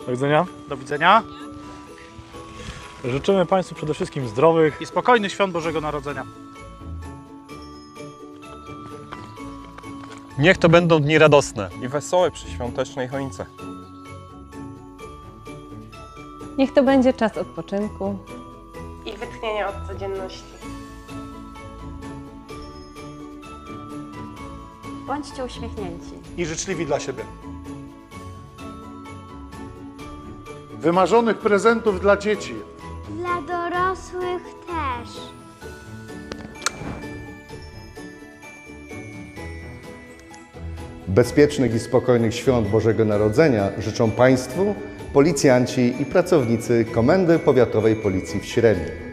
Do widzenia. Do widzenia. Życzymy Państwu przede wszystkim zdrowych I spokojnych świąt Bożego Narodzenia. Niech to będą dni radosne. I wesołe przy świątecznej choince. Niech to będzie czas odpoczynku i wytchnienia od codzienności. Bądźcie uśmiechnięci. I życzliwi dla siebie. Wymarzonych prezentów dla dzieci. Dla dorosłych też. Bezpiecznych i spokojnych świąt Bożego Narodzenia życzą Państwu policjanci i pracownicy Komendy Powiatowej Policji w Śremie.